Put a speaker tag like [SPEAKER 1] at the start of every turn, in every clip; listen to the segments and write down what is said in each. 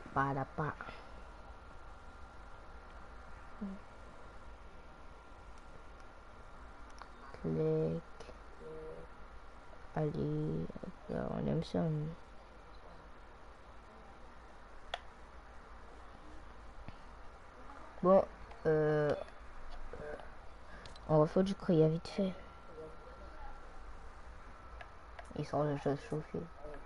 [SPEAKER 1] Para pas. Clic. Allez, on aime ça. Bon, on va faire du créa vite fait. Ils sont déjà chauffés.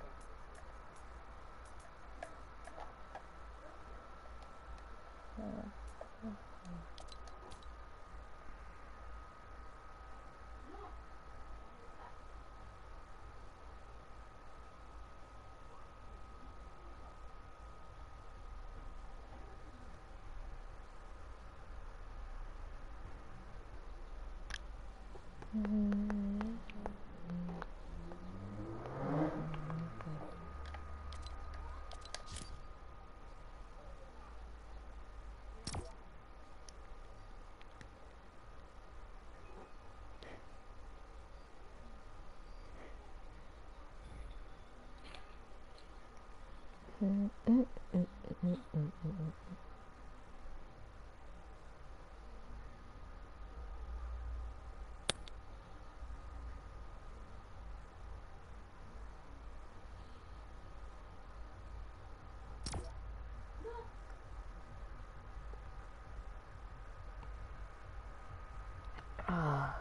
[SPEAKER 1] Ah.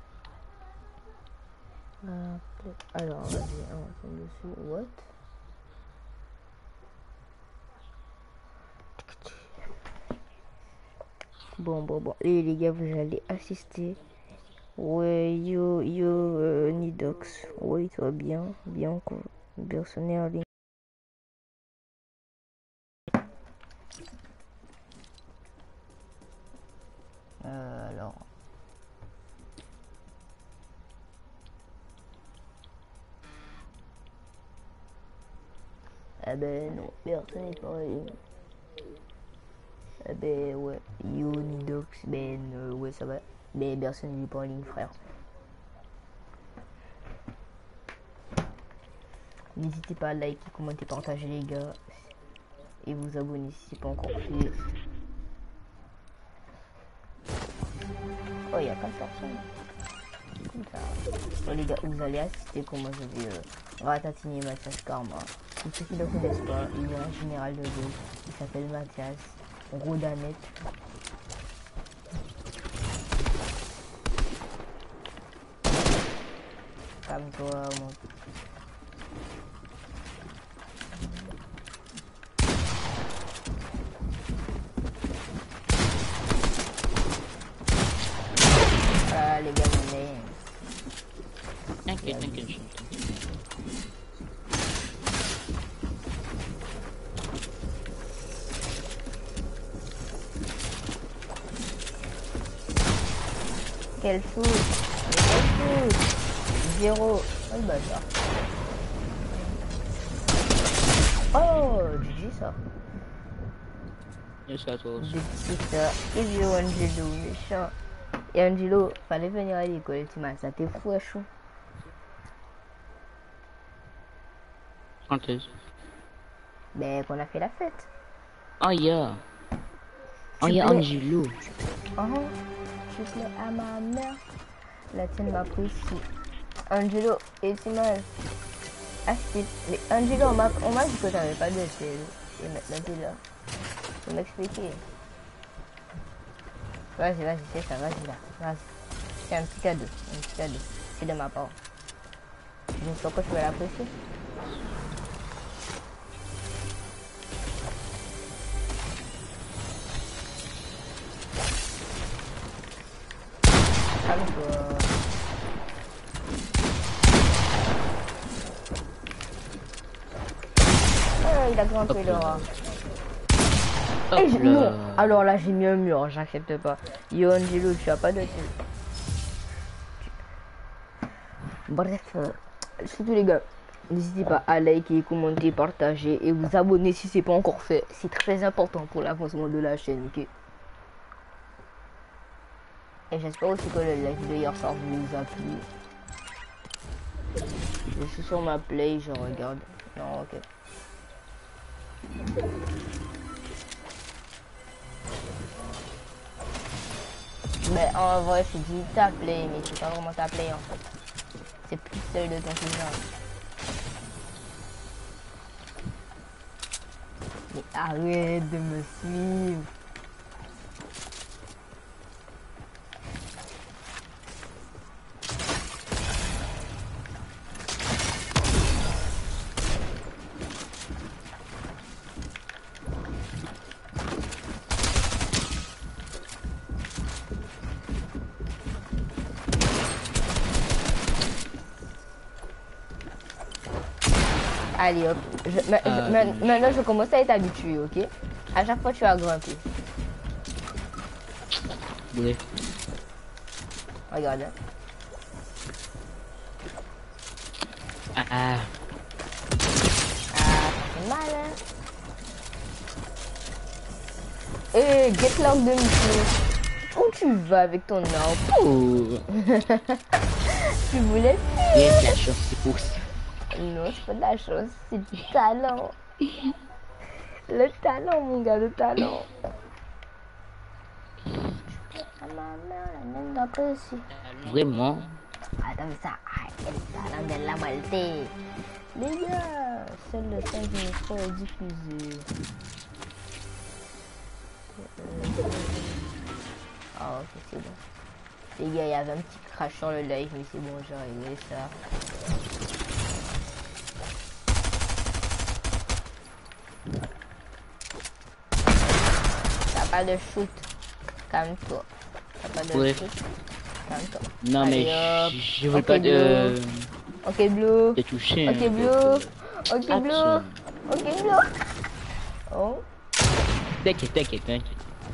[SPEAKER 1] Alors, vas-y, on tombe dessus. What? Bon. Et les gars, vous allez assister. Ouais, yo, Nidox. Ouais, toi bien quoi. Personne en ligne. Alors. Ah ben non, personne n'est pas en ligne. Ah ben ouais, yo, Nidox, ouais, ça va. Mais personne n'est pas en ligne, frère. N'hésitez pas à liker, commenter, partager les gars. Et vous abonner si c'est pas encore fait. Oh, il y a 4 personnes. Comme ça. Bon, les gars, vous allez assister comment je vais ratatiner Mathias Karma. Pour ceux qui ne le connaissent pas, il est un général de dos. Il s'appelle Mathias Rodanet. Calme-toi, mon... Ah, les gars, on est...
[SPEAKER 2] T'inquiète.
[SPEAKER 1] Quel foot! 0. Oh le bâtard. Oh, GG ça.
[SPEAKER 2] Yes, à toi aussi.
[SPEAKER 1] C'est ça. Et vieux Angelo, méchant. Et Angelo, fallait venir à l'école, tu m'as ça, t'es fou à chaud.
[SPEAKER 2] Quand est-ce?
[SPEAKER 1] Ben, qu'on a fait la fête.
[SPEAKER 2] Oh yeah. Oh yeah, Angelo.
[SPEAKER 1] Tu plais à ma mère. La tienne m'apprécie. Angelo, et tu m'as... Ah, mais Angelo, on m'a dit que t'avais pas de tel. Et maintenant t'es là. Faut m'expliquer. Vas-y, c'est ça, vas-y là. Vas-y. C'est un petit cadeau. C'est de ma part. Je ne sais pas que tu vas l'apprécier. Calme-toi. Il a grimpé là. Non. Alors là j'ai mis un mur, j'accepte pas. Yo Angelo, tu as pas de tel. Bref, surtout les gars, n'hésitez pas à liker, commenter, partager et vous abonner si c'est pas encore fait. C'est très important pour l'avancement de la chaîne, ok? Et j'espère aussi que le live de hier soir vous a plu. Je suis sur ma play, je regarde. Non, ok. Ben, en vrai, c'est dit t'appeler, mais je sais pas comment t'appeler en fait. C'est plus seul de ton cousin. Mais arrête de me suivre. Allez hop, maintenant je commence à être habitué, ok? À chaque fois tu vas grimper.
[SPEAKER 2] Bref.
[SPEAKER 1] Regarde.
[SPEAKER 2] Ah.
[SPEAKER 1] Ah, ça fait mal, hein? Eh, get lock de Michel. Où tu vas avec ton arbre?
[SPEAKER 2] Oh.
[SPEAKER 1] Tu voulais
[SPEAKER 2] Yes, la chance, c'est pour ça.
[SPEAKER 1] Non, c'est pas de la chance, c'est du talent. Le talent, mon gars, le talent. À ma mère, la même d'après aussi.
[SPEAKER 2] Vraiment.
[SPEAKER 1] Attends, mais ça, el talent de la Maltais. Les gars, seul le 5 micro est diffusé. Ah, ok, c'est bon. Les gars, il y avait un petit crash sur le live, mais c'est bon, j'ai réglé ça. T'as pas de shoot. Calme-toi. T'as pas de
[SPEAKER 2] Ouais.
[SPEAKER 1] shoot. Calme-toi.
[SPEAKER 2] Non,
[SPEAKER 1] Allez,
[SPEAKER 2] mais
[SPEAKER 1] hop.
[SPEAKER 2] je veux
[SPEAKER 1] Ok,
[SPEAKER 2] pas de.
[SPEAKER 1] Ok, Blue.
[SPEAKER 2] de toucher.
[SPEAKER 1] Ok,
[SPEAKER 2] hein,
[SPEAKER 1] Blue.
[SPEAKER 2] donc,
[SPEAKER 1] Ok, Blue.
[SPEAKER 2] action.
[SPEAKER 1] Ok, Blue. Oh.
[SPEAKER 2] T'inquiète, t'inquiète, t'inquiète.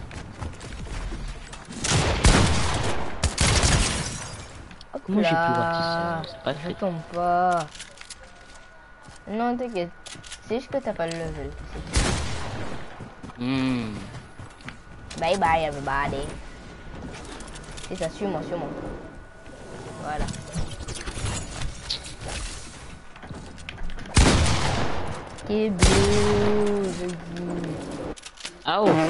[SPEAKER 2] Comment j'ai pu rater ça? C'est pas
[SPEAKER 1] Je
[SPEAKER 2] fait.
[SPEAKER 1] tombe pas. Non, t'inquiète. C'est juste que t'as pas le level.
[SPEAKER 2] Hmm.
[SPEAKER 1] Bye bye, everybody. C'est ça, suis-moi, suis-moi. Voilà. Ok, Blue. Je dis.
[SPEAKER 2] Ah, oh.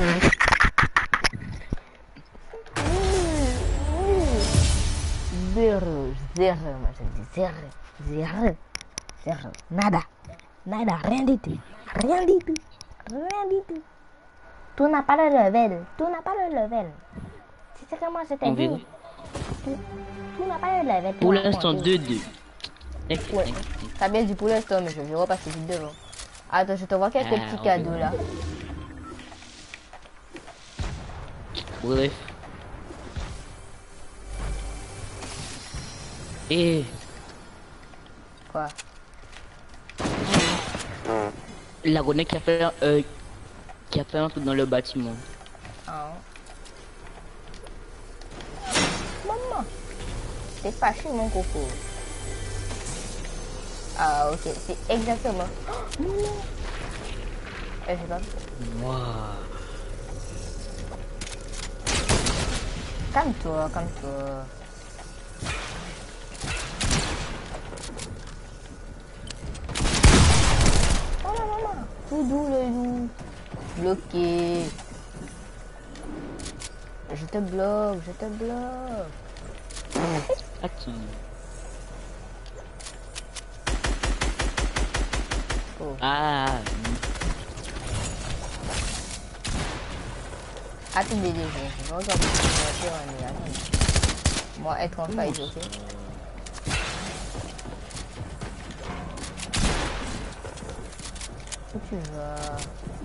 [SPEAKER 1] Zéro, zéro, moi je dis zéro, zéro, zéro, nada, nada, rien du tout, rien du tout, rien du tout. Tu n'as pas le level, tu n'as pas le level. C'est ce que moi je t'ai
[SPEAKER 2] On
[SPEAKER 1] dit.
[SPEAKER 2] verra.
[SPEAKER 1] Tu n'as pas le level.
[SPEAKER 2] Pour l'instant, 2-2.
[SPEAKER 1] Ouais, t'as bien dit pour l'instant, mais je vais repasser vite devant. Attends, je te vois quelques petits cadeaux là.
[SPEAKER 2] Bref. Et
[SPEAKER 1] Quoi?
[SPEAKER 2] la grenade qui a fait un truc dans le bâtiment.
[SPEAKER 1] Ah. Maman, c'est fâché mon coco. Ah ok, c'est exactement. Oh, non. Je sais pas.
[SPEAKER 2] Waouh.
[SPEAKER 1] Calme-toi, calme-toi. Oh la maman, tout doux le loup. Bloqué. Je te bloque, je te bloque.
[SPEAKER 2] Attends.
[SPEAKER 1] Oh.
[SPEAKER 2] Ah.
[SPEAKER 1] Attends, bébé, je vais regarder si je vais en attends. Moi, être en fight, ok? Où tu vas?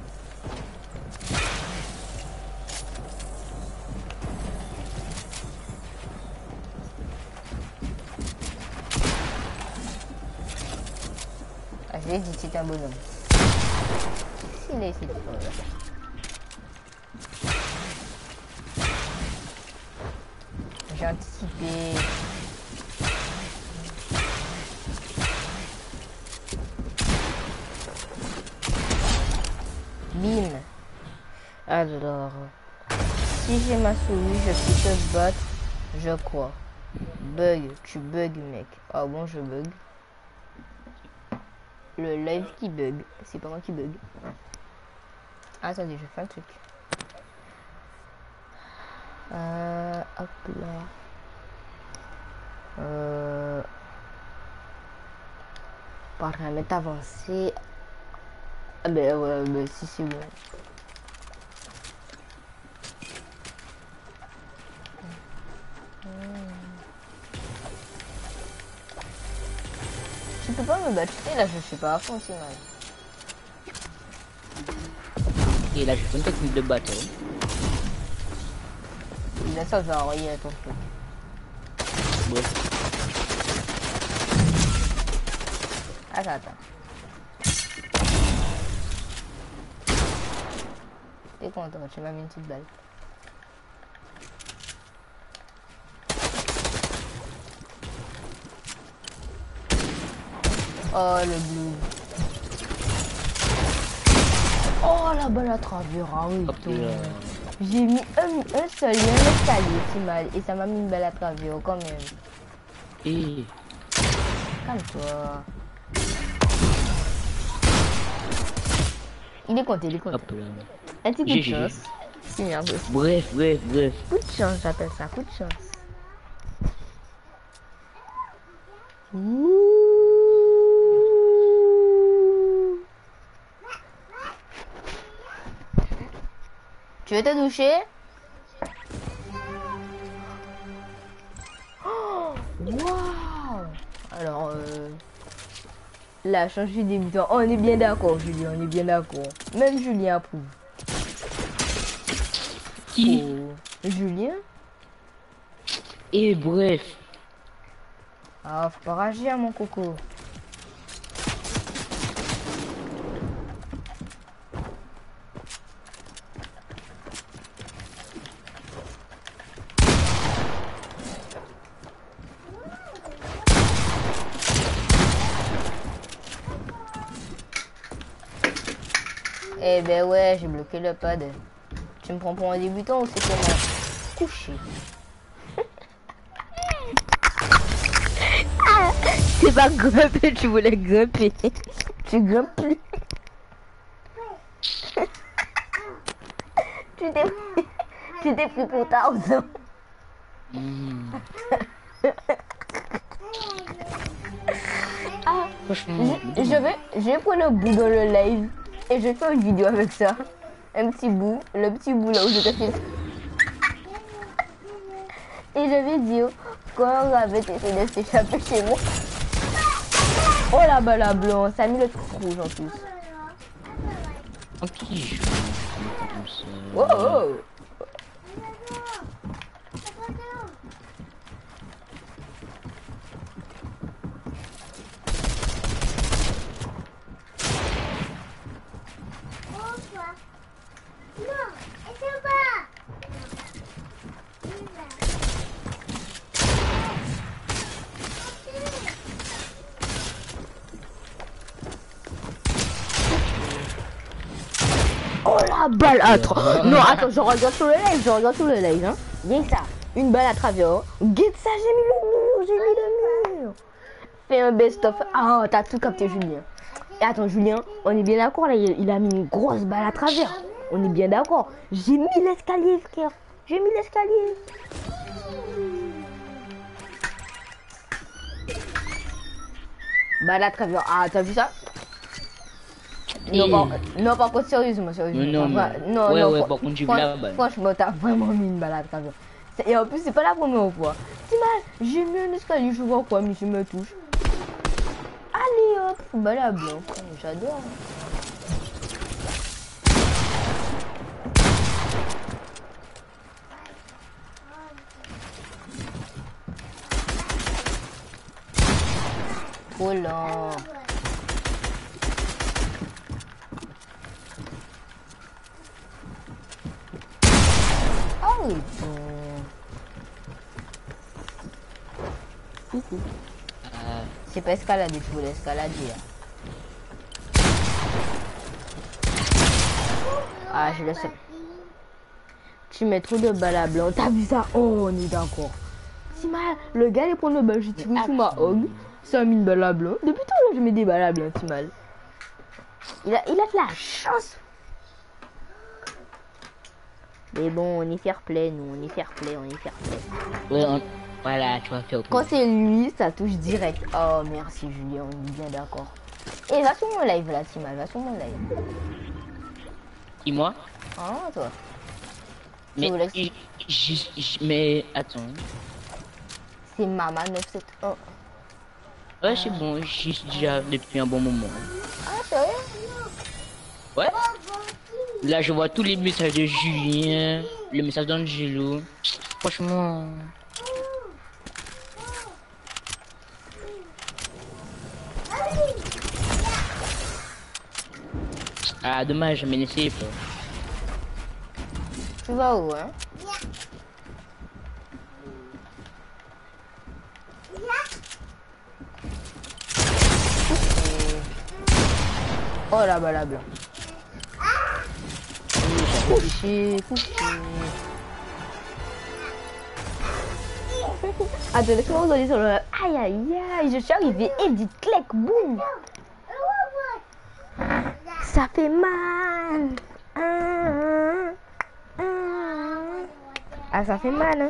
[SPEAKER 1] Ah, je l'ai dit, c'est un bonhomme. S'il est ici, j'ai anticipé. Bim. Alors, si j'ai ma souris, je peux te battre, je crois. Bug, tu bugs, mec. Ah bon, je bug. Le live qui bug, c'est pas moi qui bug. Attendez, je fais un truc. Hop là. Paramètres avancés. Ah ben ouais, ben si c'est bon. Tu peux pas me battre, là je suis pas à fond si mal.
[SPEAKER 2] Et là, j'ai une technique de bateau.
[SPEAKER 1] Là ça va envoyer à ton truc.
[SPEAKER 2] Bon.
[SPEAKER 1] Attends. T'es content, tu m'as mis une petite balle. Oh le bleu. Oh la balle à travers, ah oui. J'ai mis un seul lien escalier si mal et ça m'a mis une balle à travers quand même.
[SPEAKER 2] Et
[SPEAKER 1] calme-toi. Il est compté.
[SPEAKER 2] hop là.
[SPEAKER 1] Un petit coup de chance. Si, merde.
[SPEAKER 2] Bref.
[SPEAKER 1] Coup de chance, j'appelle ça, coup de chance. Ouh. Tu veux te doucher? Oh, waouh! Alors, là, changer d'émission. Oh, on est bien d'accord, Julien, on est bien d'accord. Même Julien approuve.
[SPEAKER 2] Qui?
[SPEAKER 1] Oh, Julien?
[SPEAKER 2] Et bref.
[SPEAKER 1] Ah, faut pas rager, mon coco. Eh ben ouais, j'ai bloqué le pad. Tu me prends pour un débutant ou c'est comment? Couché. Ah, c'est pas grimper, tu voulais grimper. Tu grimpes plus. tu t'es pris pour Tarzan. Ah, je vais prendre un bout dans le live et je vais faire une vidéo avec ça. Un petit bout, le petit bout là où je te fais. Et je vais dire quand on avait essayé de s'échapper chez moi. Oh la balle à blanc, ça a mis le truc rouge en plus.
[SPEAKER 2] Ok, je comme ça.
[SPEAKER 1] Oh, oh. Oh la balle à travers. Non, attends, je regarde sur le live, hein. Bien ça, une balle à travers. Get ça, j'ai mis le mur. Fais un best-of. Ah, t'as tout capté, Julien. Et attends, Julien, on est bien d'accord là, il a mis une grosse balle à travers. On est bien d'accord. J'ai mis l'escalier, frère. J'ai mis l'escalier. Balle à travers. Ah, t'as vu ça? Non, par contre, sérieusement.
[SPEAKER 2] Non, ouais, par contre, j'ai vu la balle.
[SPEAKER 1] Franchement, t'as vraiment mis une balle à travers. Et en plus, c'est pas la première fois. C'est mal, j'ai mis un escalier, je vois quoi, mais je me touche. Allez hop, balle à blanc. J'adore. Trop lent. Oh, coucou. C'est pas escalader, tu voulais escalader. Ah, je le sais. Tu mets trop de balles à blanc. T'as vu ça? Oh, on est d'accord. C'est mal. Le gars, il prend le balle, je tire sous ma hog. Ça a mis une balle à blanc. Depuis tout à l'heure, je mets des balles à blanc, c'est mal. Il a de la chance. Mais bon, on est fair play, nous, on est fair play, on est fair play.
[SPEAKER 2] Ouais, voilà, tu vas faire.
[SPEAKER 1] Quand c'est lui, ça touche direct. Oh, merci Julien, on est bien d'accord. Et va sur mon live là, Timal, va sur mon live.
[SPEAKER 2] Et moi?
[SPEAKER 1] Ah, toi.
[SPEAKER 2] Mais, mais attends.
[SPEAKER 1] C'est Mama 971.
[SPEAKER 2] Ouais, c'est bon, j'y suis déjà depuis un bon moment.
[SPEAKER 1] Ah, sérieux?
[SPEAKER 2] Ouais. Là, je vois tous les messages de Julien, le message d'Angelo. Franchement. Ah, dommage, mais n'essayez pas.
[SPEAKER 1] Tu vas où, hein? Oh là bas la blanc. Couché, couché. Attends, laisse-moi vous aller sur le... Aïe aïe aïe, je suis arrivé et dit clic, boum. Ça fait mal. Ah, ça fait mal, hein.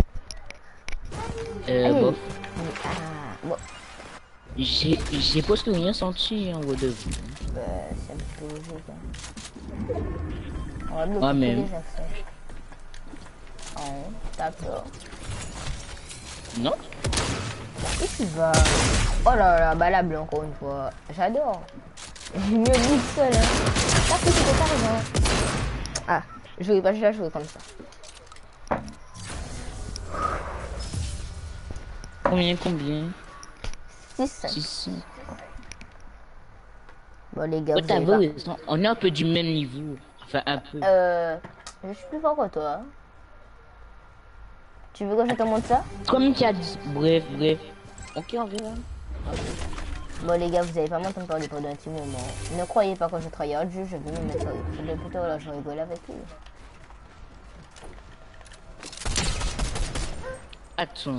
[SPEAKER 2] Bof.
[SPEAKER 1] Ah, bon.
[SPEAKER 2] J'ai presque rien senti en gros de vous.
[SPEAKER 1] C'est un petit peu léger, ça. On va bloquer
[SPEAKER 2] Ah, mais...
[SPEAKER 1] tous les accès. Oh, t'as peur.
[SPEAKER 2] Non?
[SPEAKER 1] Où tu vas? Oh là là, bah la bleue encore une fois. J'adore. J'ai mieux dit seul, hein. T'as fait ce que t'as raison. Ah, je vais pas déjà jouer comme ça.
[SPEAKER 2] Combien?
[SPEAKER 1] 6.
[SPEAKER 2] 6.
[SPEAKER 1] Bon les gars,
[SPEAKER 2] Oh,
[SPEAKER 1] vous
[SPEAKER 2] t'as
[SPEAKER 1] avez
[SPEAKER 2] vu, on est un peu du même niveau. Enfin, un peu.
[SPEAKER 1] je suis plus fort que toi. Tu veux que je te montre ça?
[SPEAKER 2] Comme tu as dit. Bref. Ok, on verra.
[SPEAKER 1] Bon les gars, vous avez pas m'entendre parler pendant un petit moment. Ne croyez pas que je travaille au jeu, je vais me mettre sur le putain là, je rigole avec lui.
[SPEAKER 2] Attends.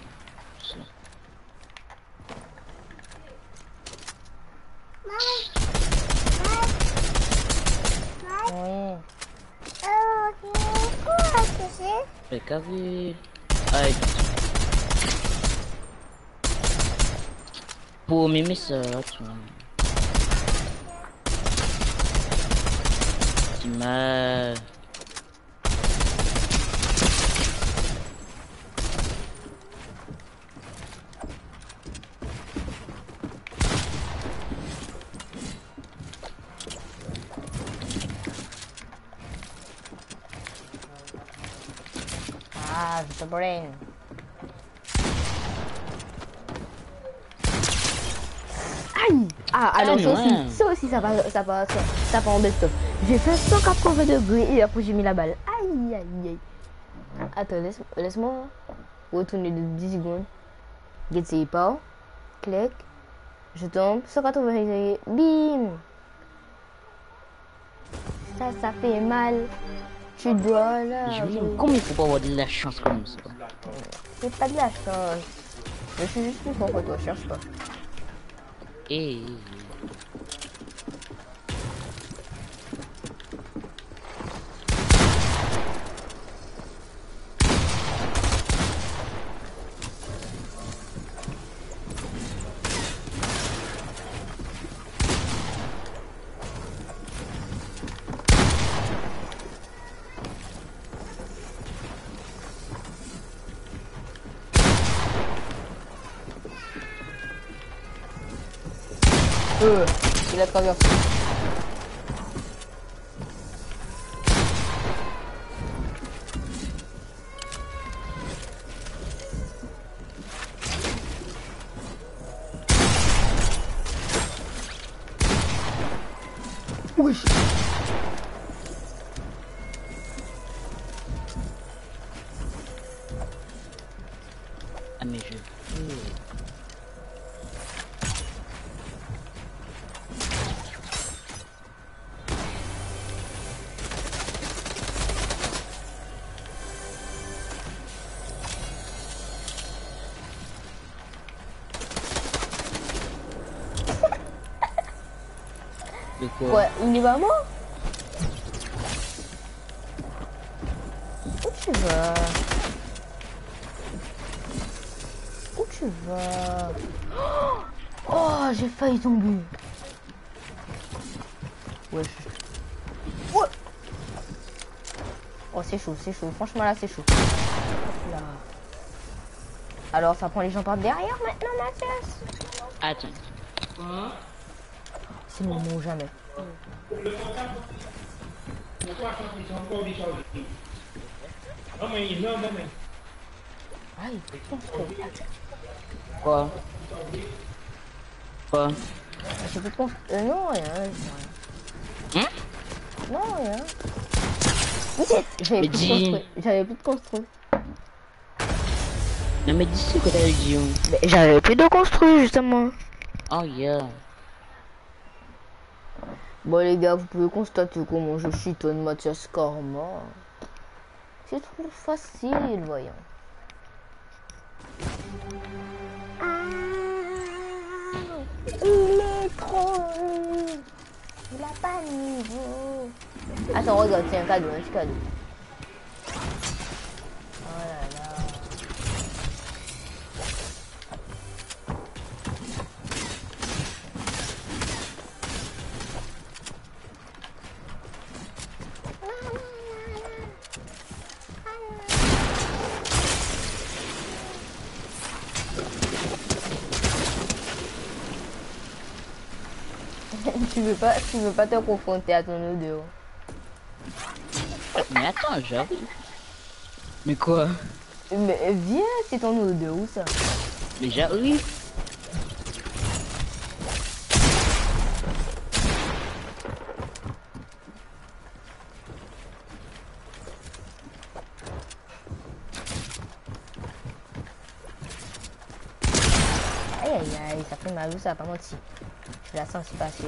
[SPEAKER 1] Oui.
[SPEAKER 2] Le carré. Aïe. Pour mimer ça, attends. Tu m'as...
[SPEAKER 1] Ah, je te brain. Aïe! Ah, alors ça aussi, ça va en best-of. J'ai fait 180 degrés et après j'ai mis la balle. Aïe, aïe, aïe. Attends, laisse-moi retourner de 10 secondes. Get c'est pas. Clic. Je tombe. 180 degrés. Bim! Ça fait mal. Tu dois là.
[SPEAKER 2] Comment il faut pas avoir de la chance comme ça?
[SPEAKER 1] C'est pas de la chance. Je suis juste plus fort que toi, cherche pas.
[SPEAKER 2] Et...
[SPEAKER 1] Il a traversé. Oui.
[SPEAKER 2] Ah mais je...
[SPEAKER 1] Ouais, il y va mort. tu vas? Oh, j'ai failli tomber. Ouais. Ouais. Oh, c'est chaud, c'est chaud. Franchement, là, c'est chaud. Là. Alors, ça prend les gens par derrière maintenant, Mathias?
[SPEAKER 2] Attends.
[SPEAKER 1] C'est le moment ou jamais. Ah, il peut construire.
[SPEAKER 2] Quoi? Quoi?
[SPEAKER 1] J'ai plus de construire. Non, rien.
[SPEAKER 2] Hein?
[SPEAKER 1] Non, rien. Yes! J'avais plus de construire. J'avais plus de construire.
[SPEAKER 2] Non mais dis ce que t'as dit.
[SPEAKER 1] J'avais plus de construire, justement.
[SPEAKER 2] Oh yeah.
[SPEAKER 1] Bon, les gars, vous pouvez constater comment je chitonne Mathias Karma. C'est trop facile, voyons. Il est trop nul. Il a pas de niveau. Attends, regarde, c'est un cadeau, un petit cadeau. Oh là là. Tu veux pas te confronter à ton odeur.
[SPEAKER 2] Mais attends, j'arrive. Mais quoi?
[SPEAKER 1] Mais viens, c'est ton odeur où ça?
[SPEAKER 2] Mais j'arrive.
[SPEAKER 1] Aïe aïe aïe, ça fait mal où ça, pas menti. Je la sens passer.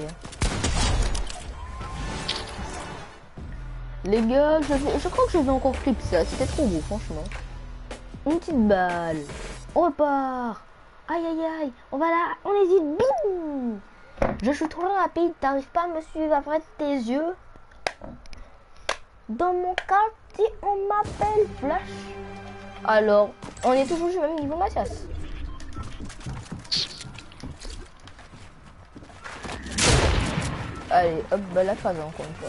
[SPEAKER 1] Les gars, je crois que je vais encore clip ça, c'était trop beau franchement. Une petite balle. On repart. Aïe aïe aïe, on va là, on hésite, boum. Je suis trop rapide, t'arrives pas à me suivre après tes yeux. Dans mon quartier, on m'appelle Flash. Alors, on est toujours du même niveau, Mathias. Allez, hop, bah la phase encore une fois.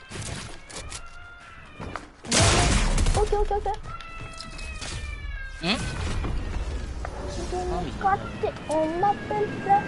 [SPEAKER 1] Ok.
[SPEAKER 2] Hein?
[SPEAKER 1] On m'appelle Flash.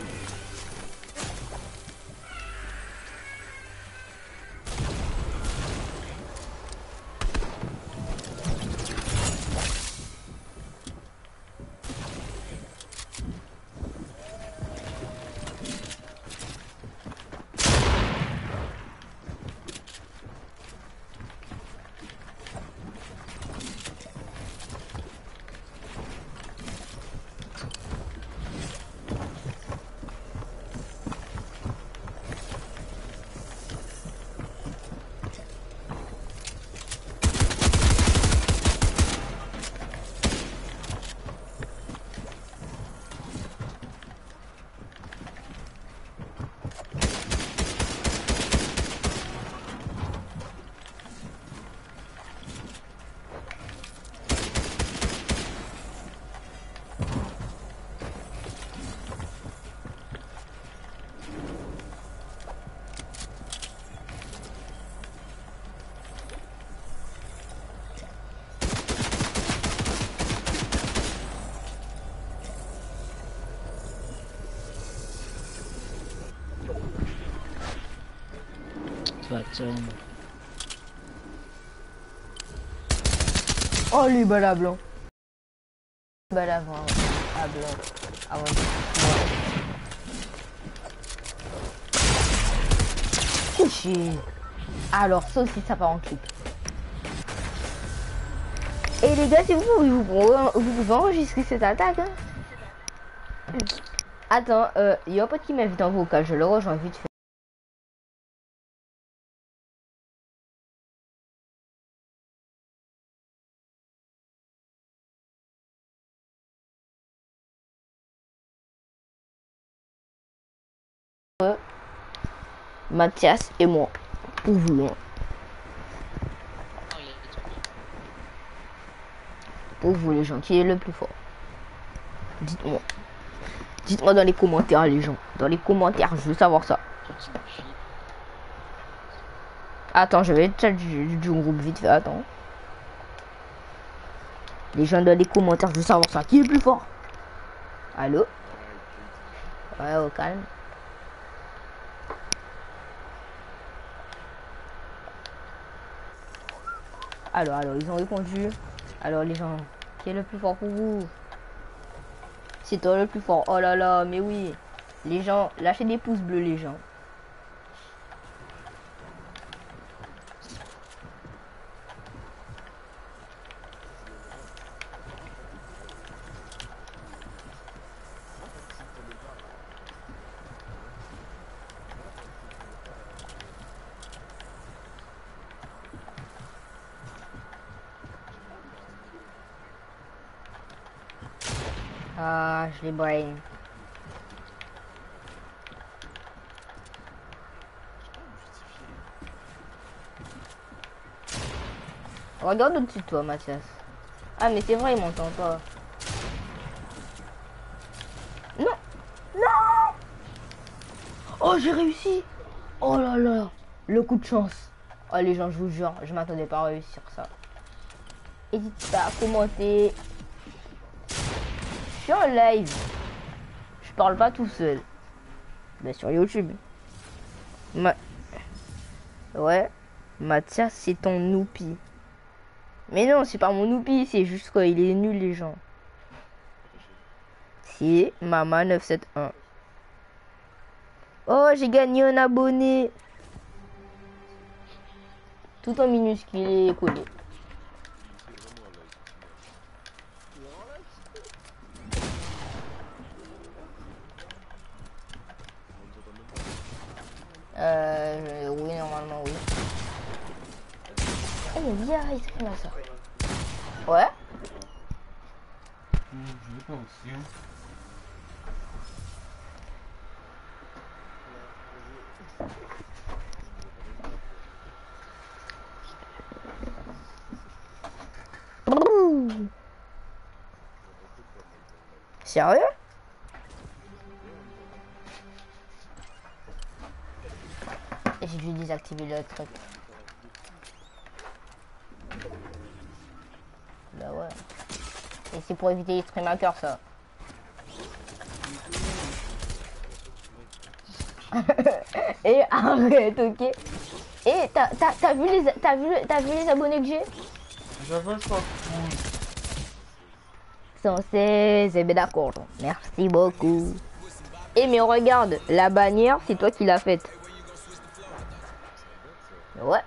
[SPEAKER 1] Oh lui balle à blanc. Balle à blanc. À blanc. Avant. Touché. Alors ça aussi ça part en clip. Et les gars, si vous pouvez enregistrer cette attaque. Hein. Attends, il y a un pote qui m'invite en vocal, je le rejoins vite fait. Mathias et moi, pour vous. Hein. Pour vous les gens, qui est le plus fort. Dites-moi. Dites-moi dans les commentaires, les gens. Dans les commentaires, je veux savoir ça. Attends, je vais chat du groupe vite fait, attends. Les gens dans les commentaires, je veux savoir ça. Qui est le plus fort? Allô? Ouais, au calme. Alors, ils ont répondu. Alors, les gens, qui est le plus fort pour vous? C'est toi le plus fort. Oh là là, mais oui. Les gens, lâchez des pouces bleus, les gens. Ah, je les brain. Regarde au-dessus de toi, Mathias. Ah, mais c'est vrai, il m'entend pas. Non! Non! Oh, j'ai réussi! Oh là là! Le coup de chance. Oh, les gens, je vous jure, je m'attendais pas à réussir ça. N'hésite pas à commenter. Je suis en live. Je parle pas tout seul. Mais sur YouTube. Ouais. Mathias, c'est ton noupi. Mais non, c'est pas mon noupi, c'est juste qu'il est nul, les gens. C'est Mama971. Oh, j'ai gagné un abonné. Tout en minuscule et collé. Oui, normalement, oui. Eh, mais viens, il s'exprime à ça. Ouais.
[SPEAKER 3] Je vais pas aussi, hein.
[SPEAKER 1] Sérieux? J'ai dû désactiver le truc. Bah ouais. Et c'est pour éviter les stream hackers, ça. Et arrête, ok. Et t'as vu les abonnés que j'ai?
[SPEAKER 3] J'avais ça.
[SPEAKER 1] 116, eh ben d'accord. Merci beaucoup. Et mais regarde, la bannière, c'est toi qui l'as faite. Ouais.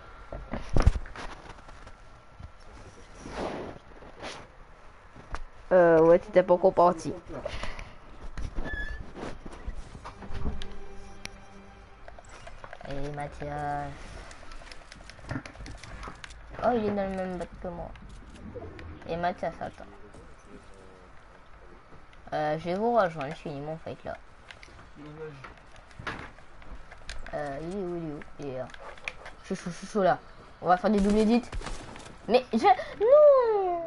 [SPEAKER 1] Ouais, t'étais pas encore parti. Et Mathias. Oh, il est dans le même bac que moi. Et Mathias, attends. Je vais vous rejoindre, je finis mon fight là. Il est où? Il est là. Je suis chaud là. On va faire des doubles edits. Mais je... Non!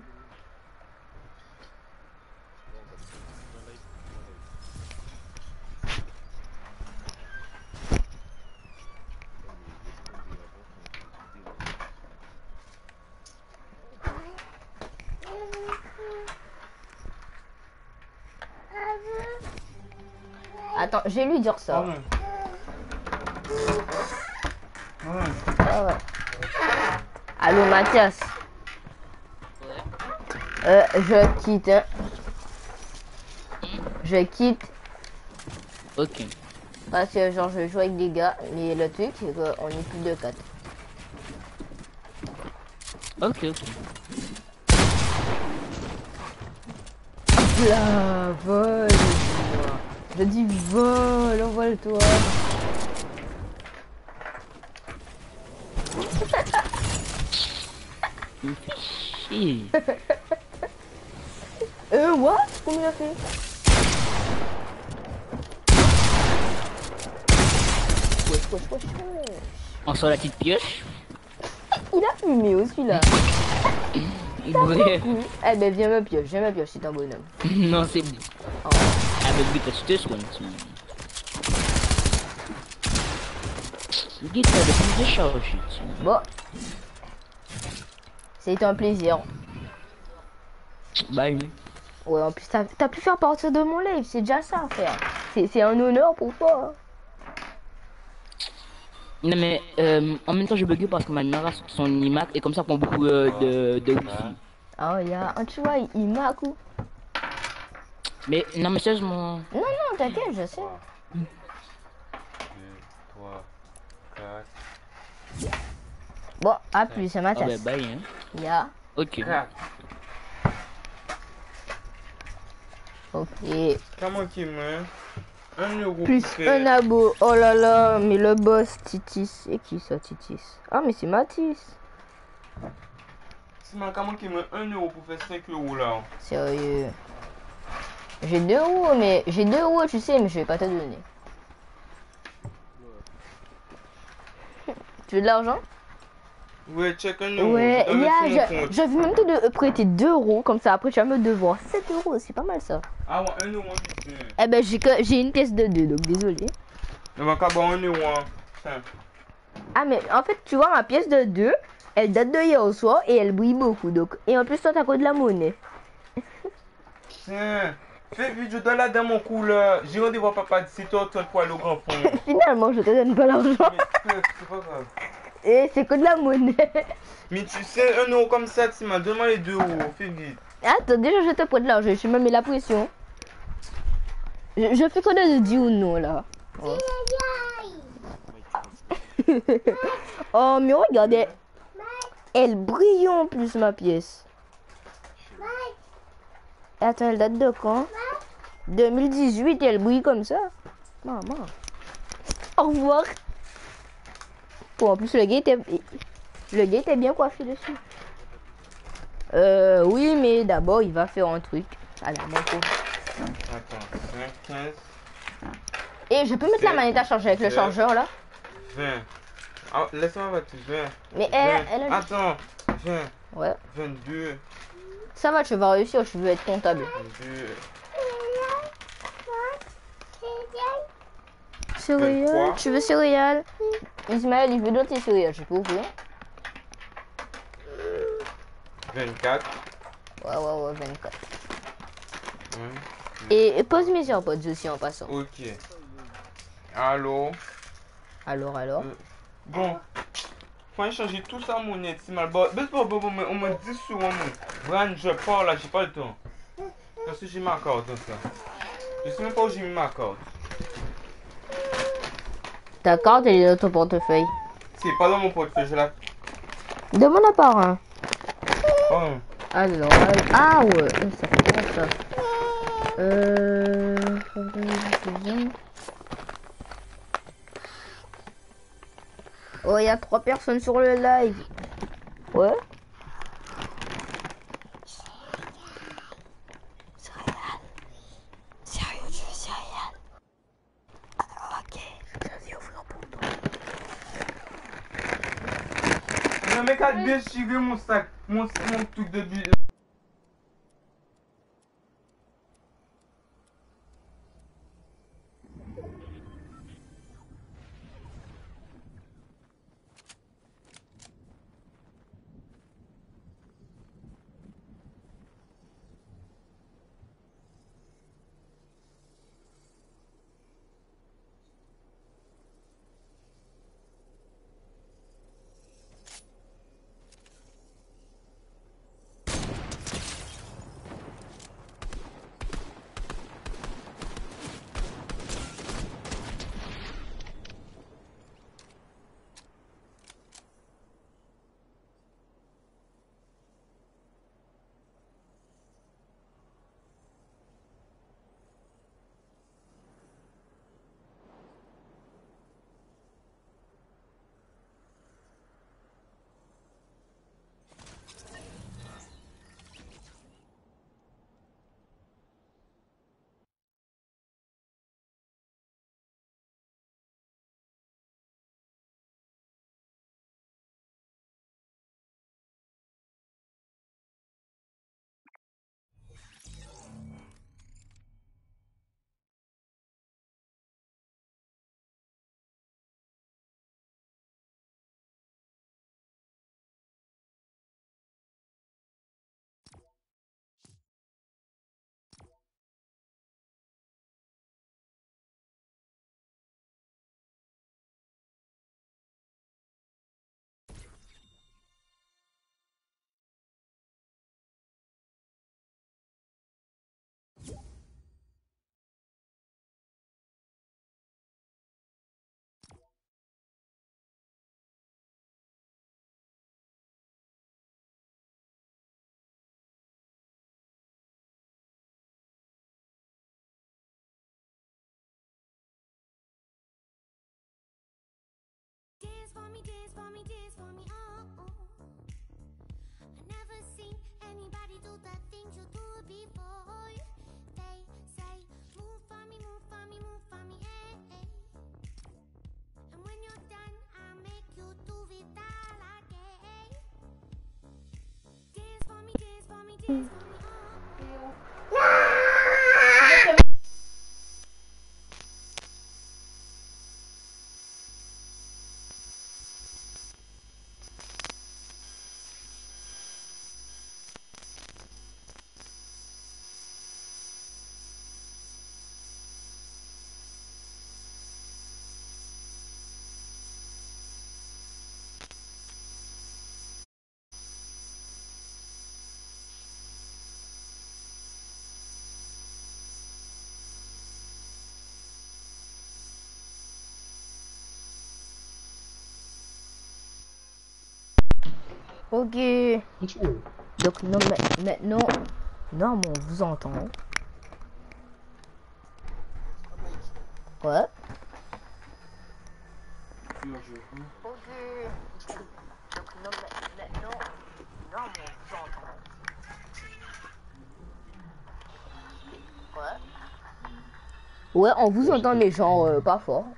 [SPEAKER 1] Attends, je vais lui dire ça.
[SPEAKER 3] Ouais.
[SPEAKER 1] Ah ouais. Allô Mathias. Je quitte. Hein. Je quitte.
[SPEAKER 2] Ok.
[SPEAKER 1] Parce que genre je joue avec des gars, mais le truc c'est qu'on est plus de 4.
[SPEAKER 2] Ok.
[SPEAKER 1] Là, vole. Je dis vole, envole-toi.
[SPEAKER 2] Il me fait chier.
[SPEAKER 1] What? Comment il a fait? Wesh.
[SPEAKER 2] On sort la petite pioche.
[SPEAKER 1] Il a fumé aussi là.
[SPEAKER 2] Bref.
[SPEAKER 1] Eh ben viens me pioche, c'est un bonhomme.
[SPEAKER 2] Non, c'est bon.
[SPEAKER 1] Oh.
[SPEAKER 2] Avec lui, tu te soignes. Guitare de plus de charge.
[SPEAKER 1] Bon. C'est un plaisir.
[SPEAKER 2] Bye.
[SPEAKER 1] Ouais, en plus, t'as pu faire partir de mon live, c'est déjà ça, frère. C'est un honneur pour toi.
[SPEAKER 2] Non, mais en même temps, je bug parce que ma mère a son iMac et comme ça, prend beaucoup de wifi.
[SPEAKER 1] Ah, il y a un, tu vois, il m'a coup.
[SPEAKER 2] Mais non, mais sérieusement.
[SPEAKER 1] Non, non, t'inquiète, je sais.
[SPEAKER 3] 2, 3, 4,
[SPEAKER 1] Bon, à plus, c'est
[SPEAKER 2] Ah, bah,
[SPEAKER 1] Mathias.
[SPEAKER 2] bye, hein.
[SPEAKER 1] Il y a.
[SPEAKER 2] Ok.
[SPEAKER 3] 4.
[SPEAKER 1] Ok.
[SPEAKER 3] Comment qui me 1 euro
[SPEAKER 1] Plus
[SPEAKER 3] pour faire-
[SPEAKER 1] un abo. Oh là là, mais le boss, Titis. C'est qui ça, Titis? Ah, mais c'est Mathis.
[SPEAKER 3] Simon, comment qui me 1 euro pour faire 5 euros là?
[SPEAKER 1] Sérieux. J'ai 2 euros, mais j'ai 2 euros, tu sais, mais je vais pas te donner. Tu veux de l'argent?
[SPEAKER 3] Ouais, check 1 euro.
[SPEAKER 1] Ouais,
[SPEAKER 3] je dois mettre sur mon compte.
[SPEAKER 1] je vais même te prêter 2 euros, comme ça après tu vas me devoir 7 euros, c'est pas mal ça.
[SPEAKER 3] Ah ouais, 1 euro, putain.
[SPEAKER 1] Eh ben j'ai une pièce de 2, donc désolé.
[SPEAKER 3] On va qu'à boire 1 euro, hein. Putain.
[SPEAKER 1] Ah mais en fait tu vois ma pièce de 2, elle date de hier au soir et elle brille beaucoup, donc. Et en plus toi t'as quoi de la monnaie.
[SPEAKER 3] Tiens. Fais vite, je dois là dans mon cou là. J'ai rendez-vous à papa de 7h30 pour aller au grand fond.
[SPEAKER 1] Finalement je te donne pas l'argent.
[SPEAKER 3] Mais c'est pas grave.
[SPEAKER 1] Et c'est que de la monnaie.
[SPEAKER 3] Mais tu sais, 1 euro comme ça, Tima, donne-moi les 2 euros. Fais vite.
[SPEAKER 1] Attends, déjà je te prête de l'argent, je me mets la pression. Je fais quoi de dire ou non là. Oh, oh mais regardez. Elle brille en plus ma pièce. Attends, elle date de quand? 2018 et elle brille comme ça. Maman. Au revoir. Bon, en plus le gars était bien coiffé dessus. Oui, mais d'abord il va faire un truc. Allez, mon pauvre.
[SPEAKER 3] Attends, 5, 15,
[SPEAKER 1] Et je peux mettre la manette à charger avec le chargeur là?
[SPEAKER 3] 20. Ah, laisse-moi voir, 20.
[SPEAKER 1] Mais
[SPEAKER 3] 20.
[SPEAKER 1] elle a...
[SPEAKER 3] Attends, 20,
[SPEAKER 1] Ouais.
[SPEAKER 3] 22,
[SPEAKER 1] Ça va, tu vas réussir, je veux être comptable.
[SPEAKER 3] 22.
[SPEAKER 1] Céréales,
[SPEAKER 3] 23.
[SPEAKER 1] tu veux céréales? Ismaël, il veut d'autres céréales, je peux ouvrir.
[SPEAKER 3] 24.
[SPEAKER 1] Ouais, 24.
[SPEAKER 3] Hein,
[SPEAKER 1] Et pose mes AirPods aussi en passant.
[SPEAKER 3] Ok. Allô?
[SPEAKER 1] Alors.
[SPEAKER 3] Bon. Faut changer tout ça, mon net. C'est mal. Bon, mais on m'a dit souvent, Brian, je pars là, j'ai pas le temps. Parce que j'ai ma carte, dans ça. Je sais même pas où j'ai mis ma carte.
[SPEAKER 1] Ta carte, elle est dans ton portefeuille.
[SPEAKER 3] C'est pas dans mon portefeuille, je la.
[SPEAKER 1] Demande à part un.
[SPEAKER 3] Oh.
[SPEAKER 1] Alors, ah ouais, ça fait bien ça. Oh, il y a 3 personnes sur le live. Ouais. Sérieux, tu veux céréales? Alors, ok, je vais ouvrir pour toi.
[SPEAKER 3] Le mec a déchiré mon sac, mon truc de billet.
[SPEAKER 1] Ok. Donc non, maintenant, non, mais on vous entend. Ouais. Ok. Donc non, maintenant, non, mais on vous entend. Ouais. Ouais, on vous entend, mais genre pas fort.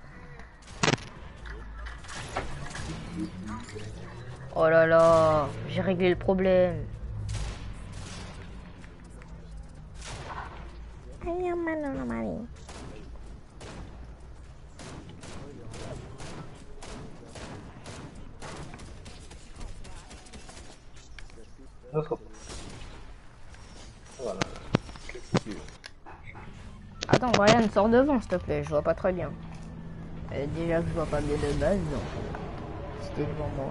[SPEAKER 1] Oh là là, j'ai réglé le problème.
[SPEAKER 4] Voilà.
[SPEAKER 1] Attends, Brian, sors devant, s'il te plaît, je vois pas très bien. Déjà que je vois pas bien de base, donc c'était devant moi.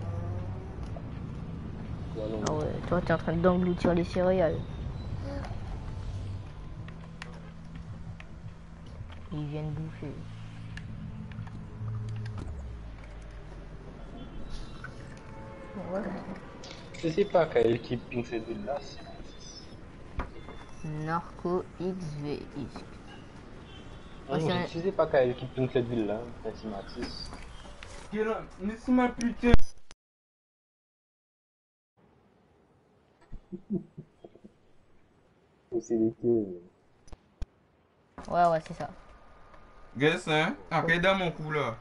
[SPEAKER 1] Ah ouais, toi t'es en train d'engloutir les céréales. Ils viennent bouffer. Ouais.
[SPEAKER 4] C'est pas qu'elle qui ping cette ville-là.
[SPEAKER 1] Narco XVX.
[SPEAKER 4] Non, je sais pas qu'elle qui ping cette ville-là, c'est Mathis.
[SPEAKER 3] Laisse-moi putain.
[SPEAKER 4] C'est les queues.
[SPEAKER 1] Ouais, c'est ça.
[SPEAKER 3] Guess, hein? Après, dans mon cou là.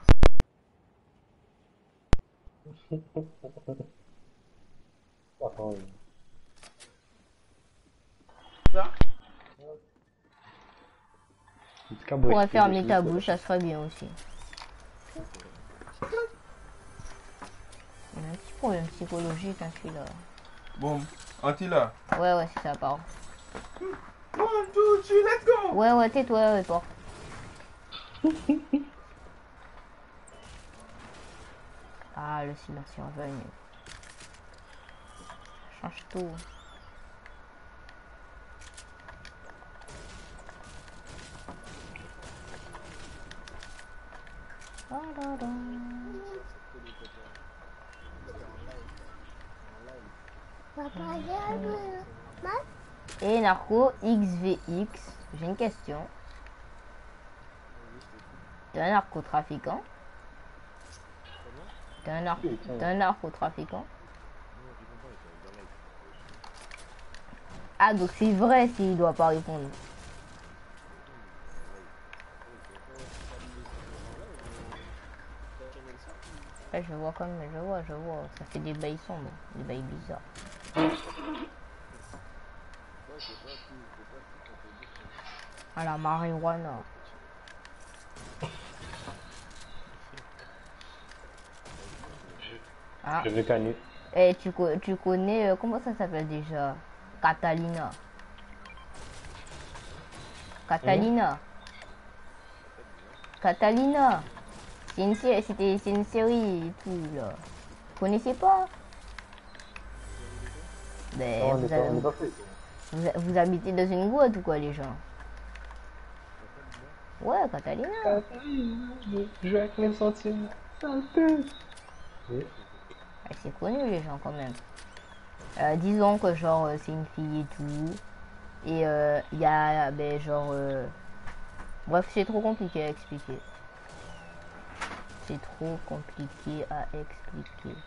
[SPEAKER 3] Ça?
[SPEAKER 1] On pourrait fermer ta bouche, ça serait bien aussi. Il y a un petit problème psychologique, hein, celui-là.
[SPEAKER 3] Bon, Antilla.
[SPEAKER 1] Ouais, c'est ça, pardon.
[SPEAKER 3] 1, 2, 3, let's go!
[SPEAKER 1] Ouais, tais-toi, ouais, pardon. Ah, le silence est revenu. Ça change tout. Et Narco XVX, j'ai une question. T'es un narcotrafiquant? T'es un narcotrafiquant? Ah, donc c'est vrai s'il doit pas répondre. Là, je vois comme, je vois, ça fait des bails sombres, des bails bizarres. Ah, la marijuana. Ah.
[SPEAKER 4] Je vais gagner.
[SPEAKER 1] Et tu connais, comment ça s'appelle déjà? Catalina. Catalina. C'est une série et tout, là. Vous connaissez pas? Ben, vous habitez dans une grotte ou quoi, les gens? Ouais, Catalina.
[SPEAKER 4] Je joue avec mes sentiments.
[SPEAKER 1] C'est connu, les gens, quand même. Disons que, genre, c'est une fille et tout. Et il y a, ben, genre... Bref, c'est trop compliqué à expliquer. C'est trop compliqué à expliquer.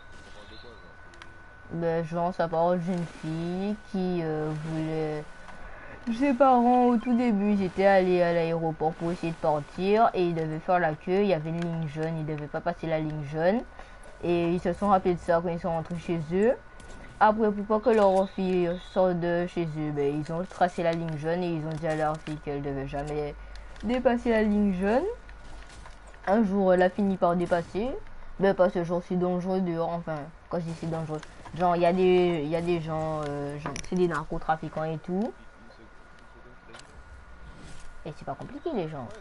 [SPEAKER 1] Ben, genre, ça parle d'une fille qui voulait... Ses parents, au tout début, ils étaient allés à l'aéroport pour essayer de partir et ils devaient faire la queue. Il y avait une ligne jaune, ils devaient pas passer la ligne jaune. Et ils se sont rappelés de ça quand ils sont rentrés chez eux. Après, pour pas que leur fille sorte de chez eux, ben, ils ont tracé la ligne jaune et ils ont dit à leur fille qu'elle devait jamais dépasser la ligne jaune. Un jour, elle a fini par dépasser. Ben, parce que genre, c'est dangereux dehors. Enfin, quand je dis c'est dangereux, genre, il y a des gens, genre, c'est des narcotrafiquants et tout. Et c'est pas compliqué, les gens.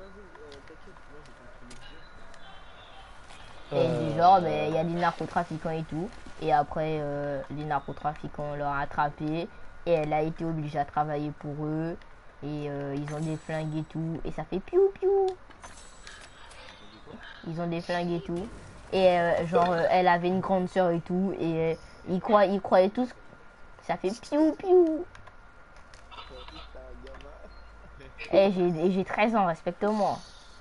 [SPEAKER 1] Et du genre, ben, il y a des narcotrafiquants et tout. Et après, les narcotrafiquants l'ont attrapé. Et elle a été obligée à travailler pour eux. Et ils ont des flingues et tout. Et ça fait piou piou. Ils ont des flingues et tout. Et genre, elle avait une grande soeur et tout. Et ils croyaient tous que ça fait piou piou. Et j'ai 13 ans, respecte-moi.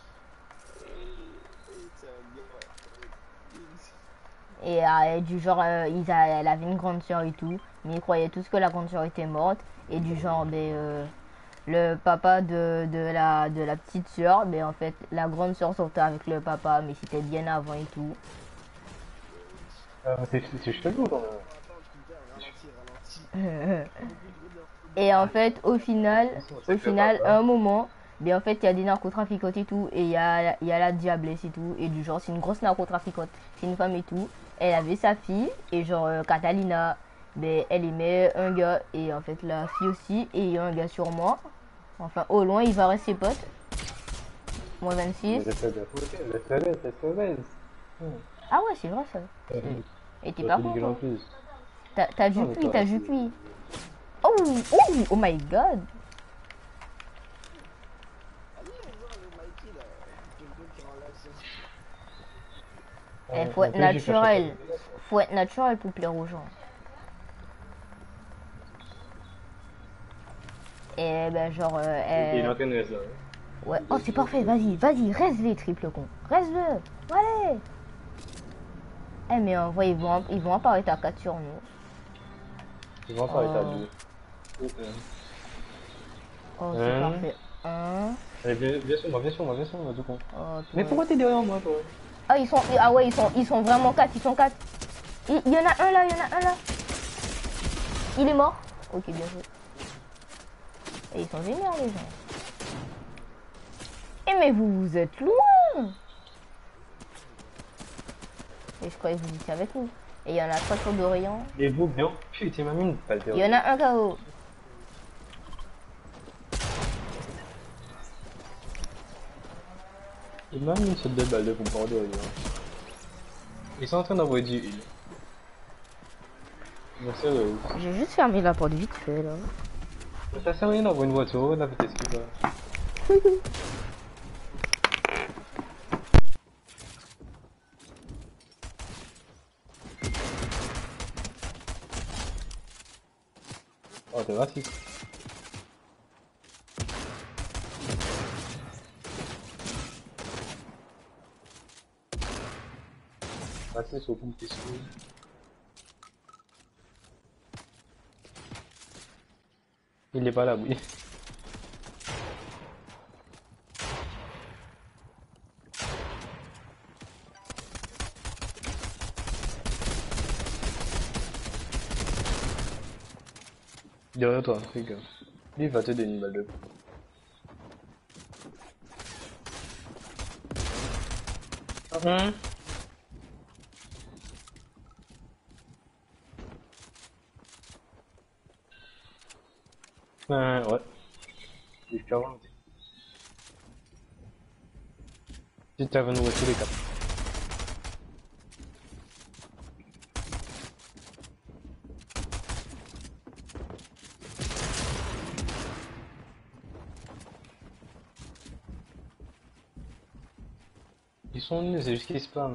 [SPEAKER 1] Et du genre, elle avait une grande soeur et tout. Mais ils croyaient tous que la grande soeur était morte. Et du genre, ben, le papa de la petite soeur, ben, en fait, la grande soeur sortait avec le papa. Mais c'était bien avant et tout.
[SPEAKER 4] C'est chelou quand même.
[SPEAKER 1] Et en fait, au final, à un moment, ben, en fait, il y a des narcotrafiquantes et tout. Et il y a la diablesse et tout. Et du genre, c'est une grosse narcotrafiquante. C'est une femme et tout. Elle avait sa fille. Et genre, Catalina, ben, elle aimait un gars. Et en fait, la fille aussi. Et il y a un gars sur moi. Enfin, au loin, il va rester pote. Moins 26. Ah ouais, c'est vrai ça. Et t'es pas content. T'as du cuit, t'as du cuit. Oh, oh, oh my god. Faut être naturel. Faut être naturel pour plaire aux gens. Et ben genre...
[SPEAKER 4] Il est en train de rester là.
[SPEAKER 1] Ouais. Oh, c'est parfait, vas-y, reste-les, triple con. Reste-le. Allez. Eh mais en vrai, ils vont apparaître à 4 sur nous.
[SPEAKER 4] Ils vont apparaître à 2.
[SPEAKER 1] Oh, c'est parfait. 1.
[SPEAKER 4] Allez, viens sur moi, tout con. Mais pourquoi t'es derrière moi, toi?
[SPEAKER 1] Ah, ils sont vraiment 4, ils sont 4. Il y en a un là, Il est mort. Ok, bien joué. Et ils sont vénères, les gens. Eh mais vous êtes loin. Et je croyais que vous étiez avec nous. Et il y en a 3 sur Dorian.
[SPEAKER 4] Et vous, bien. Putain, ma mine, pas le
[SPEAKER 1] Il y en a un KO.
[SPEAKER 4] Il m'a mis une sorte de balle de combat de rien. Ils sont en train d'envoyer du heal. Non, sérieux.
[SPEAKER 1] J'ai juste fermé la porte vite fait là.
[SPEAKER 4] Ça sert à rien d'envoyer une voiture, la vitesse qui va. Oh, t'es raciste. Raciste au bout, qu'est-ce que il est pas là, oui. Derrière toi, fais gaffe. Lui, il va te donner une balle de coup. Ouais. Il est carrément. Si tu avais nous tous les 4. Ils sont nuls, c'est juste qu'ils spawnent.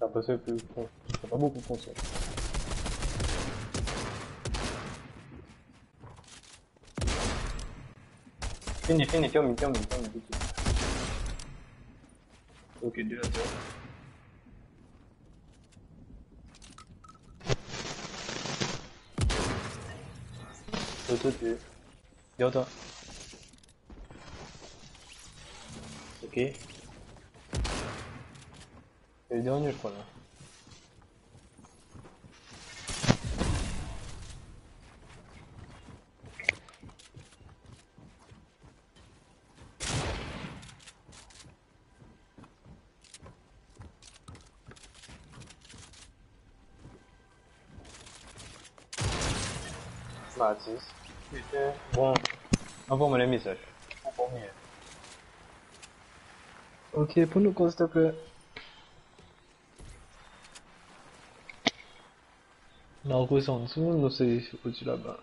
[SPEAKER 4] Ça passe plus con. C'est pas beaucoup con ça. Fini, termine. Ok, 2 à 0. Toi, tu es. Viens, toi. Ok. C'est le dernier, je crois, là. Mathis. Putain. Bon, envoie-moi les messages. Pour mieux. Ok, pour nous, s'il te plaît. Narcos c'est en dessous, nous c'est au-dessus là-bas.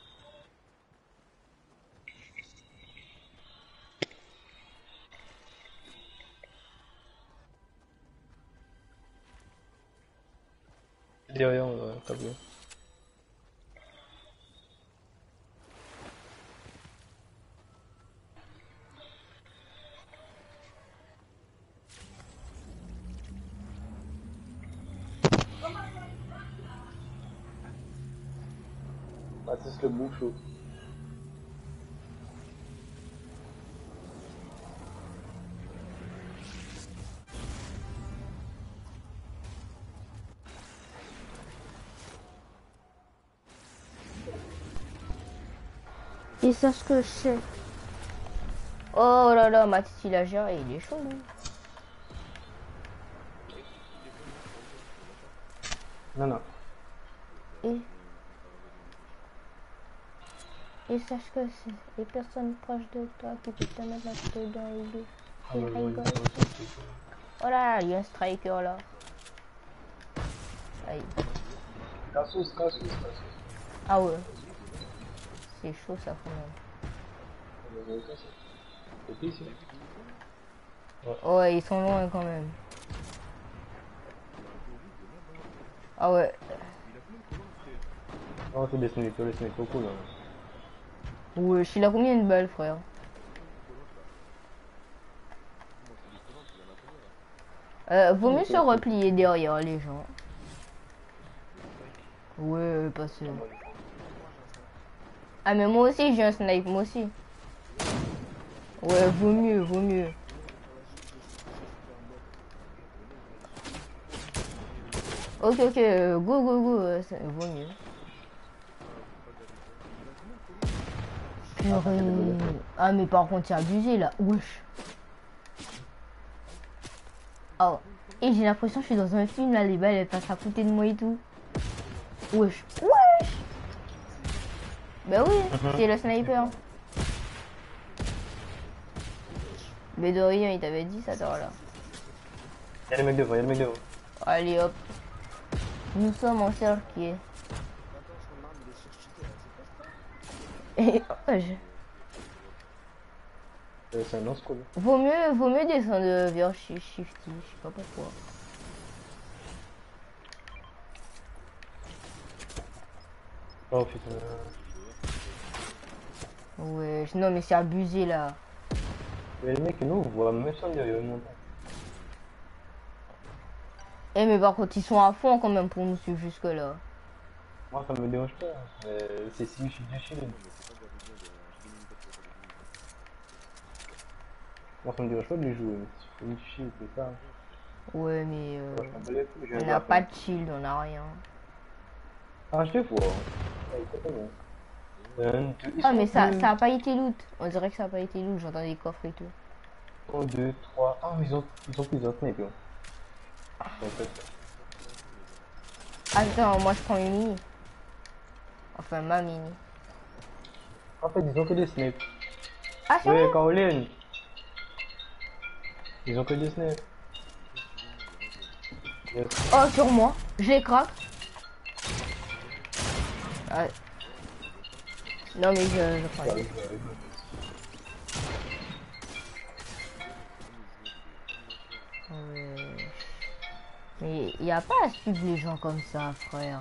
[SPEAKER 4] Derrière, t'as vu. Mathis le bouffon.
[SPEAKER 1] Et ça ce que je sais. Oh là là, Mathis il a géré, il est chaud lui.
[SPEAKER 4] Non.
[SPEAKER 1] Et sache que c'est les personnes proches de toi qui peuvent te mettre la tête dans les deux. Ils rigolent. Oh là, il y a un striker là. Aïe.
[SPEAKER 4] Cassus.
[SPEAKER 1] Ah ouais. C'est chaud ça quand même.
[SPEAKER 4] C'est ici.
[SPEAKER 1] Ouais, ils sont loin quand même. Ah ouais.
[SPEAKER 4] Non, c'est des snipers, les snipers cool.
[SPEAKER 1] Ouais, il a combien de balles, frère? Vaut mieux se replier derrière les gens. Ouais, pas seul. Ah mais moi aussi j'ai un snipe, moi aussi. Ouais, vaut mieux. Ok, go, ça vaut mieux. Purée. Ah mais par contre c'est abusé là, wesh. Oh, et j'ai l'impression que je suis dans un film là, les balles elles passent à côté de moi et tout. Wesh. Bah oui, c'est le sniper. Mais de rien, il t'avait dit ça, toi là.
[SPEAKER 4] Y'a les mecs devant,
[SPEAKER 1] Allez hop. Nous sommes en cercle. Et
[SPEAKER 4] c'est un lance-cool.
[SPEAKER 1] vaut mieux descendre vers Shifty, je sais pas pourquoi.
[SPEAKER 4] Oh putain.
[SPEAKER 1] Ouais, non mais c'est abusé là.
[SPEAKER 4] Mais les mecs, nous, on voit même ça derrière le monde.
[SPEAKER 1] Eh mais par contre ils sont à fond quand même pour nous suivre jusque là.
[SPEAKER 4] Moi, ça me dérange pas. Mais c'est si je suis déchiré. Moi, ça me dérange pas de les jouer. C'est une chill, c'est ça.
[SPEAKER 1] Ouais mais
[SPEAKER 4] On
[SPEAKER 1] on n'a pas de shield, on n'a rien.
[SPEAKER 4] Ah, je te vois.
[SPEAKER 1] Ah mais ça a pas été loot. On dirait que ça a pas été loot, j'entends des coffres et tout.
[SPEAKER 4] 1, 2, 3. Ah, ils ont plusieurs snipers.
[SPEAKER 1] Attends, moi je prends une mini. Enfin ma mini.
[SPEAKER 4] En fait, ils ont que des snipes.
[SPEAKER 1] Ah c'est
[SPEAKER 4] Ouais,
[SPEAKER 1] vrai?
[SPEAKER 4] Caroline. Ils ont que des snipes. Yes.
[SPEAKER 1] Oh sur moi, j'ai crack. Ah. Non mais je prends les... Ouais. Mais il n'y a pas à suivre les gens comme ça, frère.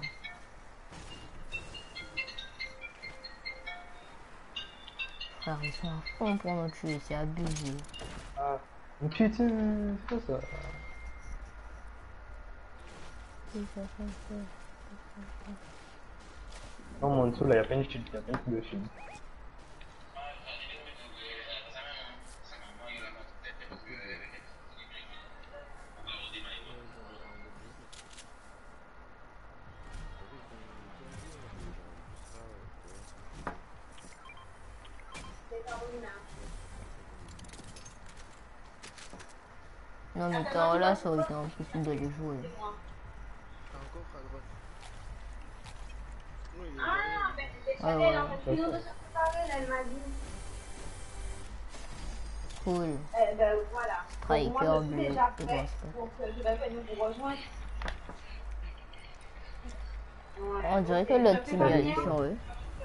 [SPEAKER 1] Frère, ils sont à fond pour nous tuer, c'est abusé.
[SPEAKER 4] Ah, putain, c'est quoi ça? Non, mon dessous là, il y a pas une chute, il y a pas une de chute.
[SPEAKER 1] Non mais t'as là, ça aurait été impossible de les jouer. Ouais, ouais. Cool. Striker bleu, je pense. On dirait que l'autre team est allé sur eux.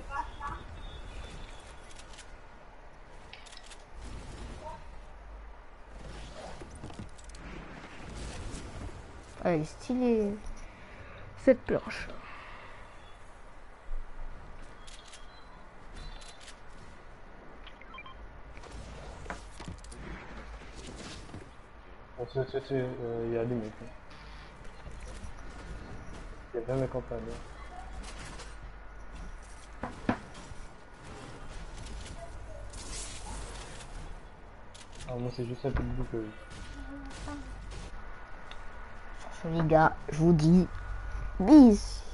[SPEAKER 1] Elle est stylée, cette planche.
[SPEAKER 4] Il y a des mecs. Il y a 20 mecs en panne. Ah, moi c'est juste un peu de boucle.
[SPEAKER 1] Les gars, je vous dis bis.